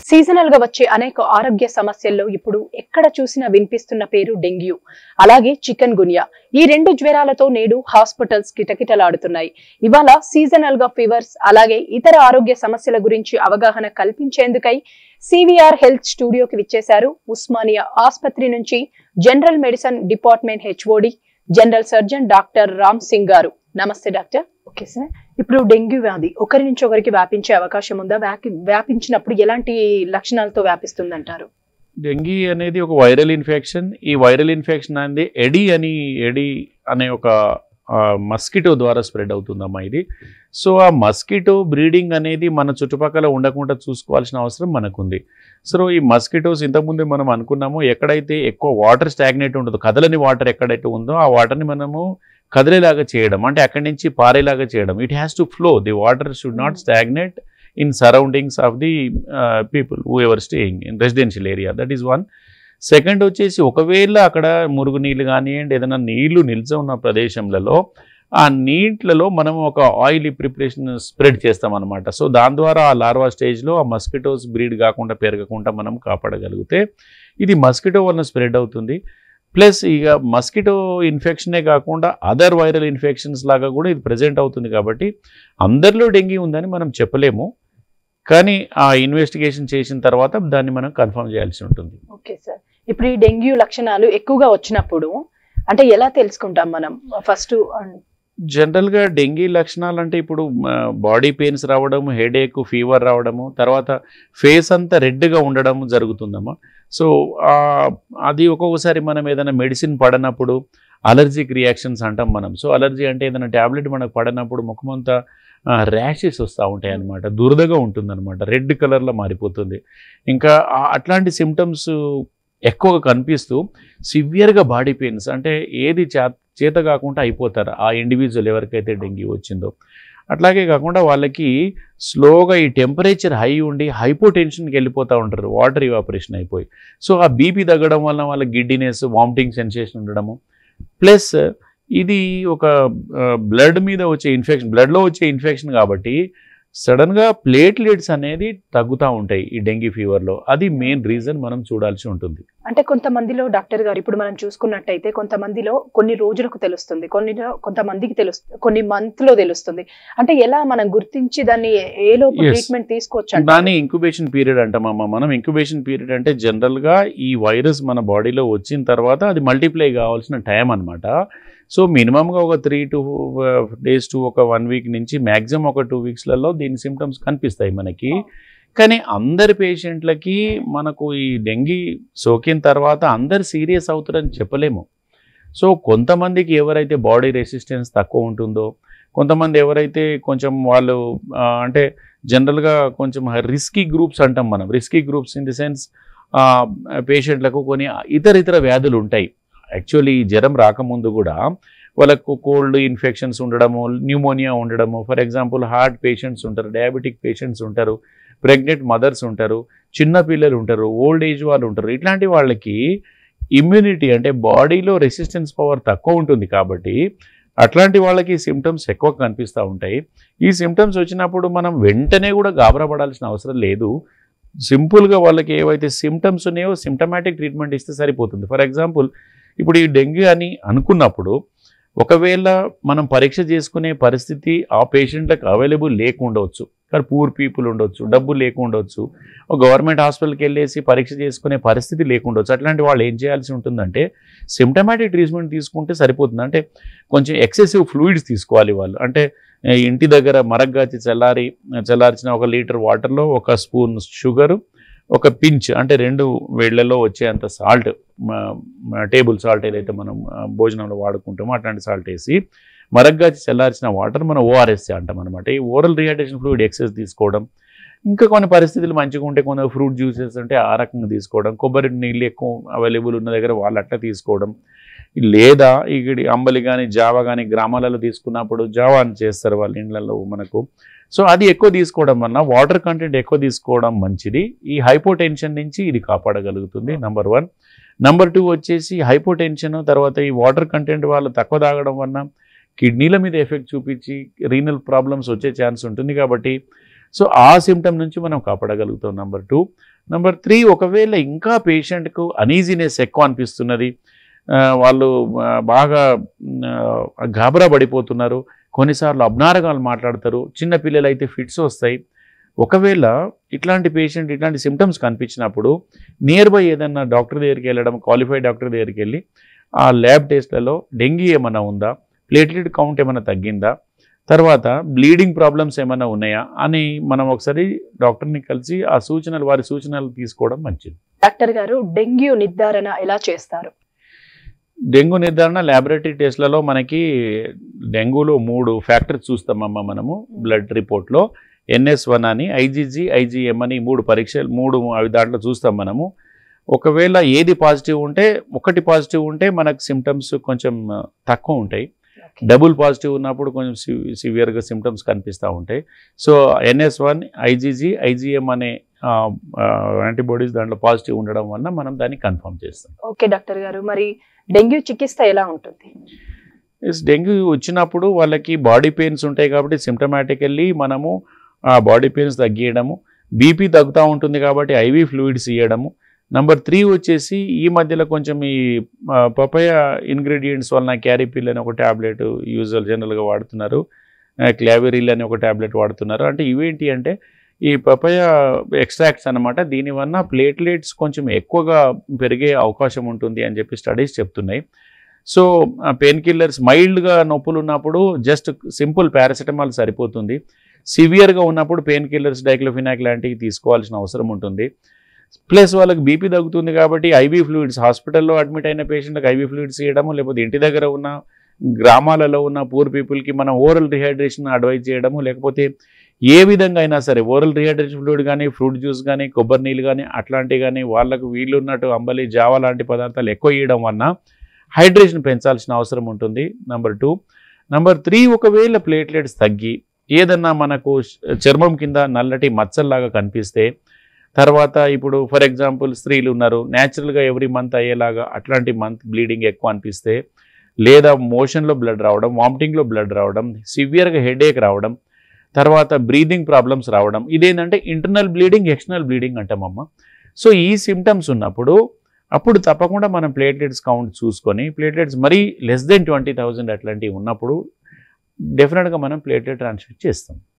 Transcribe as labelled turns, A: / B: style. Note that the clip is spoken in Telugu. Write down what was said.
A: సీజనల్ గా వచ్చే అనేక ఆరోగ్య సమస్యల్లో ఇప్పుడు ఎక్కడ చూసినా వినిపిస్తున్న పేరు డెంగ్యూ, అలాగే చికెన్ గున్యా. ఈ రెండు జ్వరాలతో నేడు హాస్పిటల్స్ కిటకిటలాడుతున్నాయి. ఇవాళ సీజనల్ గా ఫీవర్స్ అలాగే ఇతర ఆరోగ్య సమస్యల గురించి అవగాహన కల్పించేందుకై CVR హెల్త్ స్టూడియోకి విచ్చేశారు ఉస్మానియా ఆసుపత్రి నుంచి general medicine department HOD general surgeon doctor Ram Singh గారు. నమస్తే డాక్టర్. ఓకే సార్, ఇప్పుడు డెంగ్యూ వ్యాధి ఒకరి నుంచి ఒకరికి వ్యాపించే అవకాశం ఉందా? వ్యాపించినప్పుడు ఎలాంటి లక్షణాలతో వ్యాపిస్తుంది అంటారు?
B: డెంగీ అనేది ఒక వైరల్ ఇన్ఫెక్షన్. ఈ వైరల్ ఇన్ఫెక్షన్ అనేది ఎడి అనే ఒక మస్కిటో ద్వారా స్ప్రెడ్ అవుతుందమ్మా ఇది. సో ఆ మస్కిటో బ్రీడింగ్ అనేది మన చుట్టుపక్కల ఉండకుండా చూసుకోవాల్సిన అవసరం మనకుంది. సో ఈ మస్కిటోస్ ఇంతకుముందే మనం అనుకున్నాము, ఎక్కడైతే ఎక్కువ వాటర్ స్టాగ్నేట్ ఉంటుందో, కదలని వాటర్ ఎక్కడైతే ఉందో ఆ వాటర్ని మనము కదిలేలాగా చేయడం, అంటే అక్కడి నుంచి పారేలాగా చేయడం. It has to flow. The water should not stagnate in surroundings of the people who ever staying in residential area. That is one. Second వచ్చేసి, ఒకవేళ అక్కడ మురుగునీళ్ళు కానివ్వండి, ఏదైనా నీళ్లు నిల్చ ఉన్న ప్రదేశంలో ఆ నీటిలలో మనం ఒక ఆయిలీ ప్రిపరేషన్ స్ప్రెడ్ చేస్తామన్నమాట. సో దాని ద్వారా ఆ లార్వా స్టేజ్లో ఆ మస్కిటోస్ బ్రీడ్ కాకుండా పెరగకుండా మనం కాపాడగలిగితే ఇది మస్కిటో వలన స్ప్రెడ్ అవుతుంది. ప్లస్ ఇక మస్కిటో ఇన్ఫెక్షనే కాకుండా అదర్ వైరల్ ఇన్ఫెక్షన్స్ లాగా కూడా ఇది ప్రజెంట్ అవుతుంది. కాబట్టి అందరిలో డెంగీ ఉందని మనం చెప్పలేము, కానీ ఆ ఇన్వెస్టిగేషన్ చేసిన తర్వాత దాన్ని మనం కన్ఫర్మ్ చేయాల్సి ఉంటుంది.
A: ఓకే సార్, ఇప్పుడు ఈ డెంగ్యూ లక్షణాలు ఎక్కువగా వచ్చినప్పుడు అంటే ఎలా తెలుసుకుంటాం మనం? ఫస్ట్
B: జనరల్గా డెంగీ లక్షణాలు అంటే ఇప్పుడు బాడీ పెయిన్స్ రావడము, హెడేక్, ఫీవర్ రావడము, తర్వాత ఫేస్ అంతా రెడ్గా ఉండడం జరుగుతుందమ్మా. సో అది ఒక్కొక్కసారి మనం ఏదైనా మెడిసిన్ పడినప్పుడు అలర్జిక్ రియాక్షన్స్ అంటాం మనం. సో అలర్జీ అంటే ఏదైనా ట్యాబ్లెట్ మనకు పడినప్పుడు ముఖమంతా ర్యాషెస్ వస్తూ ఉంటాయి అన్నమాట, దురదగా ఉంటుందన్నమాట, రెడ్ కలర్లో మారిపోతుంది. ఇంకా అట్లాంటి సిమ్టమ్స్ ఎక్కువగా కనిపిస్తూ సివియర్గా బాడీ పెయిన్స్, అంటే ఏది చేత కాకుండా అయిపోతారు ఆ ఇండివిజువల్ ఎవరికైతే డెంగ్యూ వచ్చిందో. అట్లాగే కాకుండా వాళ్ళకి స్లోగా ఈ టెంపరేచర్ హై ఉండి హైపోటెన్షన్కి వెళ్ళిపోతూ ఉంటారు, వాటర్ ఇవాపరేషన్ అయిపోయి. సో ఆ బీపీ తగ్గడం వల్ల వాళ్ళకి గిడ్డినెస్, వామిటింగ్ సెన్సేషన్ ఉండడము. ప్లస్ ఇది ఒక బ్లడ్ మీద వచ్చే ఇన్ఫెక్షన్, బ్లడ్లో వచ్చే ఇన్ఫెక్షన్ కాబట్టి సడన్గా ప్లేట్లెట్స్ అనేది తగ్గుతూ ఉంటాయి ఈ డెంగ్యూ ఫీవర్లో. అది మెయిన్ రీజన్ మనం చూడాల్సి ఉంటుంది.
A: అంటే కొంతమందిలో డాక్టర్ గారు ఇప్పుడు మనం చూసుకున్నట్టయితే కొంతమందిలో కొన్ని రోజులకు తెలుస్తుంది, కొంతమందికి తెలుస్తుంది, కొన్ని మంత్లో తెలుస్తుంది. అంటే ఎలా మనం గుర్తించి దాన్ని ఏలోపు ట్రీట్మెంట్ తీసుకోవచ్చు?
B: దాన్ని ఇంక్యుబేషన్ పీరియడ్ అంటామమ్మా మనం. ఇంక్యుబేషన్ పీరియడ్ అంటే జనరల్గా ఈ వైరస్ మన బాడీలో వచ్చిన తర్వాత అది మల్టిప్లై కావాల్సిన టైం అనమాట. సో మినిమంగా ఒక 3 days to ఒక 1 week నుంచి మ్యాక్సిమం ఒక 2 weeksలలో దీని సిమ్టమ్స్ కనిపిస్తాయి మనకి. కానీ అందరి పేషెంట్లకి మనకు ఈ డెంగీ సోకిన తర్వాత అందరు సీరియస్ అవుతారని చెప్పలేము. సో కొంతమందికి ఎవరైతే బాడీ రెసిస్టెన్స్ తక్కువ ఉంటుందో, కొంతమంది ఎవరైతే కొంచెం వాళ్ళు అంటే జనరల్గా కొంచెం రిస్కీ గ్రూప్స్ అంటాం మనం. Risky groups in the sense పేషెంట్లకు కొన్ని ఇతర వ్యాధులు ఉంటాయి. యాక్చువల్లీ జ్వరం రాకముందు కూడా వాళ్ళకు కోల్డ్ ఇన్ఫెక్షన్స్ ఉండడము, న్యూమోనియా ఉండడము. ఫర్ ఎగ్జాంపుల్ హార్ట్ పేషెంట్స్ ఉంటారు, డయాబెటిక్ పేషెంట్స్ ఉంటారు, ప్రెగ్నెంట్ మదర్స్ ఉంటారు, చిన్న పిల్లలు ఉంటారు, ఓల్డ్ ఏజ్ వాళ్ళు ఉంటారు. ఇట్లాంటి వాళ్ళకి ఇమ్యూనిటీ అంటే బాడీలో రెసిస్టెన్స్ పవర్ తక్కువ ఉంటుంది కాబట్టి అట్లాంటి వాళ్ళకి సిమ్టమ్స్ ఎక్కువ కనిపిస్తూ ఉంటాయి. ఈ సిమ్టమ్స్ వచ్చినప్పుడు మనం వెంటనే కూడా గాబరాపడాల్సిన అవసరం లేదు. సింపుల్గా వాళ్ళకి ఏవైతే సిమ్టమ్స్ ఉన్నాయో సిమ్టమాటిక్ ట్రీట్మెంట్ ఇస్తే సరిపోతుంది. ఫర్ ఎగ్జాంపుల్ ఇప్పుడు ఈ డెంగ్యూ అని అనుకున్నప్పుడు ఒకవేళ మనం పరీక్ష చేసుకునే పరిస్థితి ఆ పేషెంట్లకు అవైలబుల్ లేకుండవచ్చు, కానీ పూర్ పీపుల్ ఉండొచ్చు, డబ్బు లేకుండొచ్చు, ఒక గవర్నమెంట్ హాస్పిటల్కి వెళ్ళేసి పరీక్ష చేసుకునే పరిస్థితి లేకుండొచ్చు. అట్లాంటి వాళ్ళు ఏం చేయాల్సి ఉంటుందంటే సిమ్టమాటిక్ ట్రీట్మెంట్ తీసుకుంటే సరిపోతుంది. అంటే కొంచెం ఎక్సెసివ్ ఫ్లూయిడ్స్ తీసుకోవాలి వాళ్ళు. అంటే ఇంటి దగ్గర మరగ్గాచి చల్లార్చిన 1 లీటర్ వాటర్లో 1 స్పూన్ షుగరు, 1 పించ్ అంటే 2 వేళ్లలో వచ్చేంత సాల్ట్, టేబుల్ సాల్ట్ ఏదైతే మనం భోజనంలో వాడుకుంటామో అట్లాంటి సాల్ట్ వేసి మరగ్గాచి చల్లార్చిన వాటర్ మనం ORS అంటాం అనమాట. ఈ ఓరల్ రీహైడ్రేషన్ ఫ్లూయిడ్ ఎక్సెస్ తీసుకోవడం, ఇంకా కొన్ని పరిస్థితులు మంచిగా ఉంటే కొన్ని ఫ్రూట్ జ్యూసెస్ అంటే ఆ రకంగా తీసుకోవడం, కొబ్బరి నీళ్ళు ఎక్కువ అవైలబుల్ ఉన్న దగ్గర వాళ్ళు అట్లా తీసుకోవడం, లేదా ఇక్కడ అంబలి కానీ జావా కానీ గ్రామాలలో తీసుకున్నప్పుడు జావా అని చేస్తారు వాళ్ళ ఇండ్లలో మనకు. సో అది ఎక్కువ తీసుకోవడం వల్ల వాటర్ కంటెంట్ ఎక్కువ తీసుకోవడం మంచిది. ఈ హైపోటెన్షన్ నుంచి ఇది కాపాడగలుగుతుంది, నెంబర్ 1. నెంబర్ 2 వచ్చేసి హైపోటెన్షన్ తర్వాత ఈ వాటర్ కంటెంట్ వాళ్ళు తక్కువ తాగడం వల్ల కిడ్నీల మీద ఎఫెక్ట్ చూపించి రీనల్ ప్రాబ్లమ్స్ వచ్చే ఛాన్స్ ఉంటుంది. కాబట్టి సో ఆ సిమ్టమ్ నుంచి మనం కాపాడగలుగుతాం. నెంబర్ 2. నెంబర్ 3, ఒకవేళ ఇంకా పేషెంట్కు అనీజీనెస్ ఎక్కువ అనిపిస్తున్నది, వాళ్ళు బాగా గాబరా పడిపోతున్నారు, కొన్నిసార్లు అబ్నారగాలు మాట్లాడతారు, చిన్న పిల్లలు అయితే ఫిట్స్ వస్తాయి. ఒకవేళ ఇట్లాంటి పేషెంట్ ఇట్లాంటి సిమ్టమ్స్ కనిపించినప్పుడు నియర్ బై ఏదన్నా డాక్టర్ దగ్గరికి వెళ్ళడం, క్వాలిఫైడ్ డాక్టర్ దగ్గరికి వెళ్ళి ఆ ల్యాబ్ టెస్ట్లలో డెంగీ ఏమైనా ఉందా, ప్లేట్లెట్ కౌంట్ ఏమైనా తగ్గిందా, తర్వాత బ్లీడింగ్ ప్రాబ్లమ్స్ ఏమైనా ఉన్నాయా అని మనం ఒకసారి డాక్టర్ని కలిసి ఆ సూచనలు, వారి సూచనలు తీసుకోవడం మంచిది.
A: డాక్టర్ గారు, డెంగ్యూ నిర్ధారణ ఎలా చేస్తారు?
B: డెంగ్యూ నిర్ధారణ ల్యాబొరేటరీ టెస్ట్లలో మనకి డెంగ్యూలో 3 ఫ్యాక్టర్స్ చూస్తామమ్మా మనము బ్లడ్ రిపోర్ట్లో. NS1 అని, IgG, IgM అని 3 పరీక్షలు, 3 అవి దాంట్లో చూస్తాం మనము. ఒకవేళ ఏది పాజిటివ్ ఉంటే, ఒకటి పాజిటివ్ ఉంటే మనకు సిమ్టమ్స్ కొంచెం తక్కువ ఉంటాయి. డబుల్ పాజిటివ్ ఉన్నప్పుడు కొంచెం సివియర్గా సిమ్టమ్స్ కనిపిస్తూ ఉంటాయి. సో NS1, IgG, IgM అనే యాంటీబాడీస్ దాంట్లో పాజిటివ్ ఉండడం వల్ల మనం దాన్ని కన్ఫర్మ్ చేస్తాం.
A: ఓకే డాక్టర్ గారు, మరి డెంగ్యూ చికిత్స ఎలా ఉంటుంది?
B: డెంగ్యూ వచ్చినప్పుడు వాళ్ళకి బాడీ పెయిన్స్ ఉంటాయి కాబట్టి సిమ్టమాటికల్లీ మనము ఆ బాడీ పెయిన్స్ తగ్గియడము, బీపీ తగ్గుతూ ఉంటుంది కాబట్టి IV ఫ్లూయిడ్స్ ఇవ్వడము. నెంబర్ 3 వచ్చేసి ఈ మధ్యలో కొంచెం ఈ పపాయ ఇంగ్రీడియంట్స్ వలన క్యారిపిల్ అని ఒక ట్యాబ్లెట్ జనరల్గా వాడుతున్నారు, క్లావెరిల్ అని ఒక ట్యాబ్లెట్ వాడుతున్నారు. అంటే ఇవేంటి అంటే ఈ పపాయ ఎక్స్ట్రాక్ట్స్ అనమాట. దీనివల్ల ప్లేట్లెట్స్ కొంచెం ఎక్కువగా పెరిగే అవకాశం ఉంటుంది అని చెప్పి స్టడీస్ చెప్తున్నాయి. సో పెయిన్ కిల్లర్స్, మైల్డ్గా నొప్పులు ఉన్నప్పుడు జస్ట్ సింపుల్ పారాసిటమాల్ సరిపోతుంది. సివియర్గా ఉన్నప్పుడు పెయిన్ కిల్లర్స్, డైక్లోఫినాక్ లాంటివి తీసుకోవాల్సిన అవసరం ఉంటుంది. ప్లస్ వాళ్ళకి బీపీ తగ్గుతుంది కాబట్టి IV ఫ్లూయిడ్స్, హాస్పిటల్లో అడ్మిట్ అయిన పేషెంట్కి IV ఫ్లూయిడ్స్ ఇవ్వడము, లేకపోతే ఇంటి దగ్గర ఉన్న గ్రామాలలో ఉన్న పూర్ పీపుల్కి మనం ఓరల్ రిహైడ్రేషన్ అడ్వైజ్ చేయడము, లేకపోతే ఏ విధంగా అయినా సరే ఓరల్ రిహైడ్రేషన్ ఫ్లూయిడ్ కానీ, ఫ్రూట్ జ్యూస్ కానీ, కొబ్బరి నీళ్ళు కానీ అట్లాంటివి కానీ, వాళ్ళకు వీళ్ళున్నట్టు అంబలి, జావా లాంటి పదార్థాలు ఎక్కువ ఇవ్వడం వలన హైడ్రేషన్ పెంచాల్సిన అవసరం ఉంటుంది. నెంబర్ 2. నెంబర్ 3, ఒకవేళ ప్లేట్లెట్స్ తగ్గి ఏదన్నా మనకు చర్మం కింద నల్లటి మచ్చల్లాగా కనిపిస్తే, తర్వాత ఇప్పుడు ఫర్ ఎగ్జాంపుల్ స్త్రీలు ఉన్నారు, న్యాచురల్గా ఎవ్రీ మంత్ అయ్యేలాగా అట్లాంటి మంత్ బ్లీడింగ్ ఎక్కువ అనిపిస్తే, లేదా మోషన్లో బ్లడ్ రావడం, వామిటింగ్లో బ్లడ్ రావడం, సివియర్గా హెడేక్ రావడం, తర్వాత బ్రీదింగ్ ప్రాబ్లమ్స్ రావడం, ఇదేంటంటే ఇంటర్నల్ బ్లీడింగ్, ఎక్స్టర్నల్ బ్లీడింగ్ అంటామమ్మ. సో ఈ సిమ్టమ్స్ ఉన్నప్పుడు అప్పుడు తప్పకుండా మనం ప్లేట్లెట్స్ కౌంట్ చూసుకొని, ప్లేట్లెట్స్ మరీ less than 20,000 అట్లాంటివి ఉన్నప్పుడు డెఫినెట్గా మనం ప్లేట్లెట్ ట్రాన్స్ఫర్ చేస్తాం.